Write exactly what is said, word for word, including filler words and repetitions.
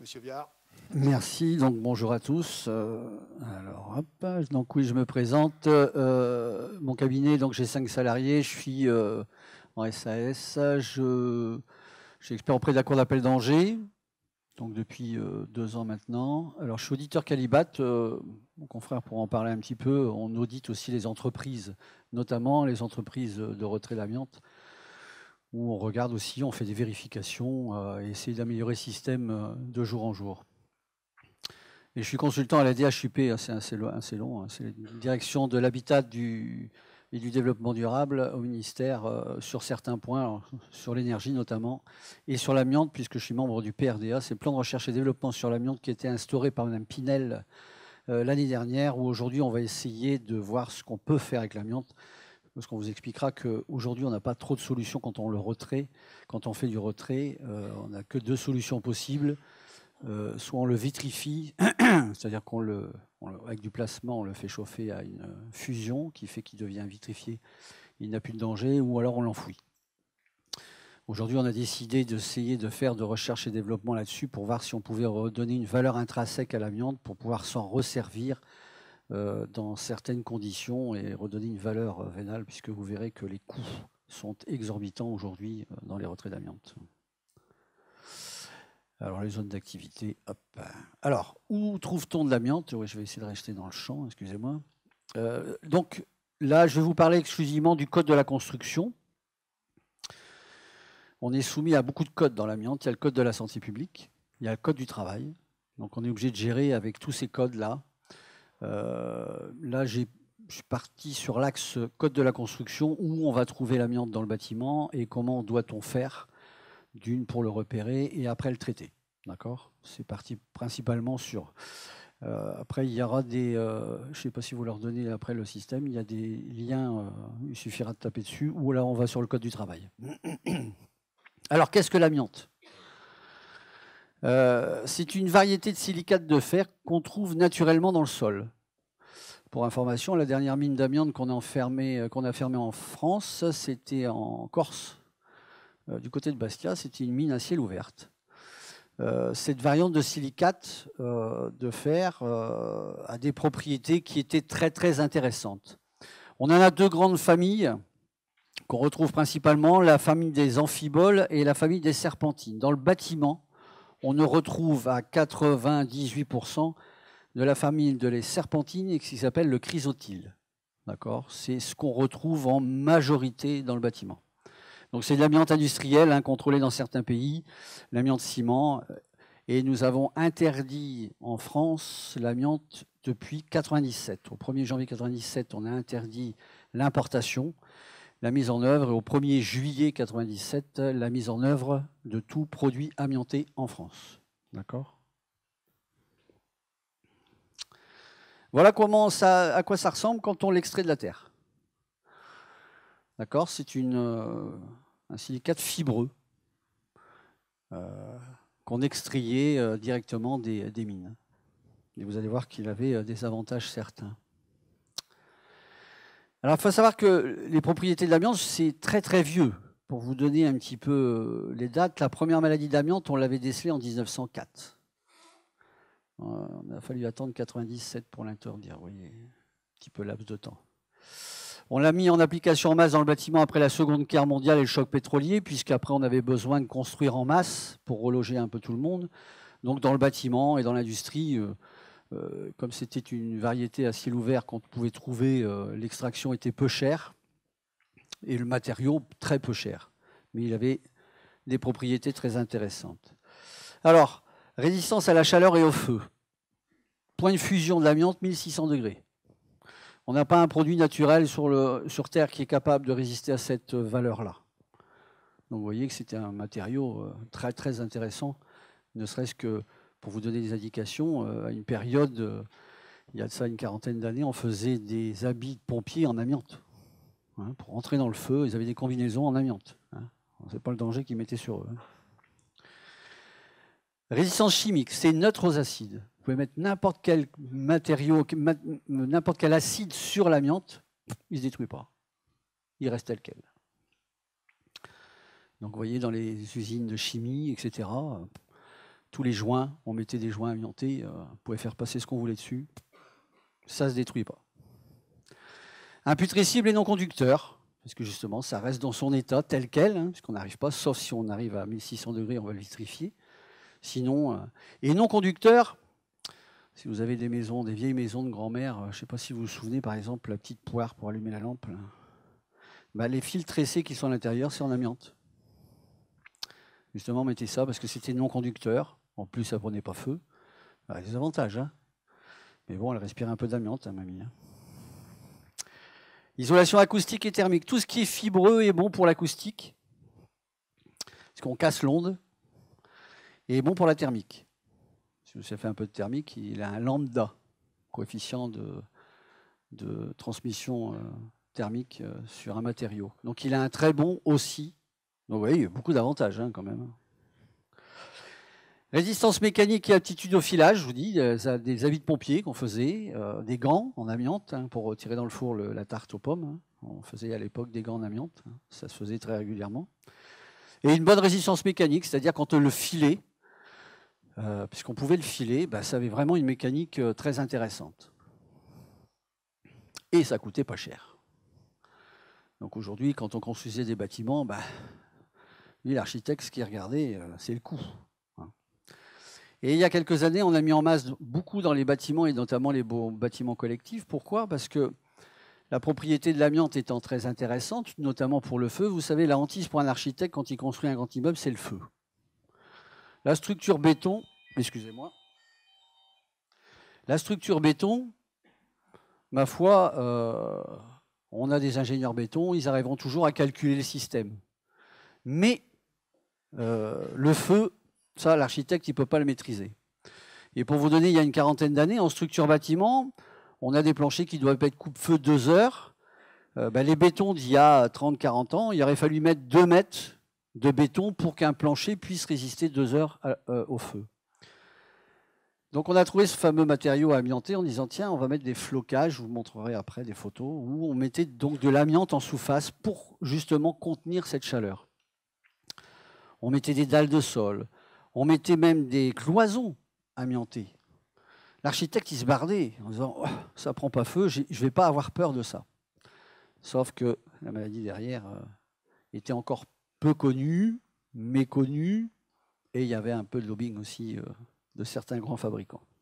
Monsieur Viard. Merci, donc bonjour à tous. Euh, alors, hop, donc oui, je me présente. Euh, mon cabinet, donc j'ai cinq salariés, je suis euh, en S A S, je, je suis expert auprès de la Cour d'appel d'Angers, donc depuis euh, deux ans maintenant. Alors, je suis auditeur Calibat, euh, mon confrère pourra en parler un petit peu. On audite aussi les entreprises, notamment les entreprises de retrait d'amiante, où on regarde aussi, on fait des vérifications euh, et essayer d'améliorer le système euh, de jour en jour. Et je suis consultant à la D H U P, c'est assez, assez long, hein, c'est la direction de l'habitat du, et du développement durable au ministère euh, sur certains points, alors, sur l'énergie notamment, et sur l'amiante, puisque je suis membre du P R D A, c'est le plan de recherche et développement sur l'amiante qui a été instauré par Mme Pinel euh, l'année dernière, où aujourd'hui on va essayer de voir ce qu'on peut faire avec l'amiante, parce qu'on vous expliquera qu'aujourd'hui on n'a pas trop de solutions quand on le retrait, quand on fait du retrait, euh, on n'a que deux solutions possibles. Euh, soit on le vitrifie, c'est-à-dire qu'on le, on le, avec du placement, on le fait chauffer à une fusion qui fait qu'il devient vitrifié, il n'a plus de danger, ou alors on l'enfouit. Aujourd'hui, on a décidé d'essayer de faire de recherche et développement là-dessus pour voir si on pouvait redonner une valeur intrinsèque à l'amiante pour pouvoir s'en resservir euh, dans certaines conditions et redonner une valeur euh, vénale, puisque vous verrez que les coûts sont exorbitants aujourd'hui euh, dans les retraits d'amiante. Alors, les zones d'activité, hop. Alors, où trouve-t-on de l'amiante? Oui, je vais essayer de rester dans le champ, excusez-moi. Euh, donc, là, je vais vous parler exclusivement du code de la construction. On est soumis à beaucoup de codes dans l'amiante. Il y a le code de la santé publique, il y a le code du travail. Donc, on est obligé de gérer avec tous ces codes-là. Euh, là, j'ai, je suis parti sur l'axe code de la construction, où on va trouver l'amiante dans le bâtiment et comment doit-on faire d'une pour le repérer et après le traiter. D'accord? C'est parti principalement sur. Euh, après, il y aura des. Euh, je ne sais pas si vous leur donnez après le système, il y a des liens, euh, il suffira de taper dessus, ou là, on va sur le code du travail. Alors, qu'est-ce que l'amiante? euh, C'est une variété de silicate de fer qu'on trouve naturellement dans le sol. Pour information, la dernière mine d'amiante qu'on a, enfermée, qu'on a fermée en France, c'était en Corse, euh, du côté de Bastia, c'était une mine à ciel ouverte. Euh, cette variante de silicate euh, de fer euh, a des propriétés qui étaient très très intéressantes. On en a deux grandes familles qu'on retrouve principalement, la famille des amphiboles et la famille des serpentines. Dans le bâtiment, on ne retrouve à quatre-vingt-dix-huit pour cent de la famille de les serpentines qui s'appelle le chrysotile. D'accord ? C'est ce qu'on retrouve en majorité dans le bâtiment. Donc c'est de l'amiante industrielle, hein, contrôlée dans certains pays, l'amiante ciment. Et nous avons interdit en France l'amiante depuis quatre-vingt-dix-sept. Au premier janvier quatre-vingt-dix-sept, on a interdit l'importation, la mise en œuvre, et au premier juillet quatre-vingt-dix-sept, la mise en œuvre de tout produit amianté en France. D'accord ? Voilà comment ça, à quoi ça ressemble quand on l'extrait de la terre. D'accord ? C'est une, euh, un silicate fibreux euh, qu'on extrayait euh, directement des, des mines. Et vous allez voir qu'il avait euh, des avantages certains. Alors, il faut savoir que les propriétés de l'amiante, c'est très très vieux. Pour vous donner un petit peu les dates, la première maladie d'amiante, on l'avait décelée en mille neuf cent quatre. On a fallu attendre quatre-vingt-dix-sept pour l'interdire, vous voyez, un petit peu laps de temps. On l'a mis en application en masse dans le bâtiment après la Seconde Guerre mondiale et le choc pétrolier, puisqu'après on avait besoin de construire en masse pour reloger un peu tout le monde. Donc dans le bâtiment et dans l'industrie, euh, euh, comme c'était une variété à ciel ouvert qu'on pouvait trouver, euh, l'extraction était peu chère et le matériau très peu cher. Mais il avait des propriétés très intéressantes. Alors, résistance à la chaleur et au feu. Point de fusion de l'amiante, mille six cents degrés. On n'a pas un produit naturel sur, le, sur Terre qui est capable de résister à cette valeur-là. Donc vous voyez que c'était un matériau très très intéressant, ne serait-ce que pour vous donner des indications, à une période, il y a de ça une quarantaine d'années, on faisait des habits de pompiers en amiante. Hein, pour rentrer dans le feu, ils avaient des combinaisons en amiante. Hein. C'est pas le danger qu'ils mettaient sur eux. Hein. Résistance chimique, c'est neutre aux acides. Vous pouvez mettre n'importe quel matériau, n'importe quel acide sur l'amiante, il ne se détruit pas. Il reste tel quel. Donc vous voyez dans les usines de chimie, et cetera, tous les joints, on mettait des joints amiantés, euh, on pouvait faire passer ce qu'on voulait dessus, ça ne se détruit pas. Imputrescible et non conducteur, parce que justement, ça reste dans son état tel quel, hein, puisqu'on n'arrive pas, sauf si on arrive à mille six cents degrés, on va le vitrifier. Sinon, euh, et non conducteur, si vous avez des maisons, des vieilles maisons de grand-mère, euh, je ne sais pas si vous vous souvenez, par exemple, la petite poire pour allumer la lampe, là, bah, les fils tressés qui sont à l'intérieur, c'est en amiante. Justement, on mettait ça parce que c'était non conducteur. En plus, ça ne prenait pas feu. Bah, des avantages, hein. Mais bon, elle respirait un peu d'amiante, hein, mamie. Hein. Isolation acoustique et thermique. Tout ce qui est fibreux est bon pour l'acoustique, parce qu'on casse l'onde, et est bon pour la thermique. Si vous avez fait un peu de thermique, il a un lambda, coefficient de, de transmission euh, thermique euh, sur un matériau. Donc il a un très bon aussi. Donc vous voyez, il y a beaucoup d'avantages hein, quand même. Résistance mécanique et aptitude au filage, je vous dis, des habits de pompiers qu'on faisait, euh, des gants en amiante hein, pour tirer dans le four le, la tarte aux pommes. Hein. On faisait à l'époque des gants en amiante, hein. Ça se faisait très régulièrement. Et une bonne résistance mécanique, c'est-à-dire quand on le filait, euh, puisqu'on pouvait le filer, bah, ça avait vraiment une mécanique euh, très intéressante. Et ça coûtait pas cher. Donc aujourd'hui, quand on construisait des bâtiments, bah, lui, l'architecte, ce qu'il regardait, euh, c'est le coût. Et il y a quelques années, on a mis en masse beaucoup dans les bâtiments, et notamment les beaux bâtiments collectifs. Pourquoi? Parce que la propriété de l'amiante étant très intéressante, notamment pour le feu, vous savez, la hantise pour un architecte, quand il construit un grand immeuble, c'est le feu. La structure béton, excusez-moi, la structure béton, ma foi, euh, on a des ingénieurs béton, ils arriveront toujours à calculer le système. Mais euh, le feu, ça, l'architecte, il ne peut pas le maîtriser. Et pour vous donner, il y a une quarantaine d'années, en structure bâtiment, on a des planchers qui doivent être coupe-feu deux heures. Euh, ben, les bétons d'il y a trente quarante ans, il aurait fallu mettre deux mètres de béton pour qu'un plancher puisse résister deux heures à, euh, au feu. Donc on a trouvé ce fameux matériau amianté en disant, tiens, on va mettre des flocages, je vous montrerai après des photos, où on mettait donc de l'amiante en sous-face pour justement contenir cette chaleur. On mettait des dalles de sol, on mettait même des cloisons amiantées. L'architecte, il se bardait en disant oh, « ça ne prend pas feu, je ne vais pas avoir peur de ça ». Sauf que la maladie derrière euh, était encore peu connue, méconnue, et il y avait un peu de lobbying aussi euh, de certains grands fabricants.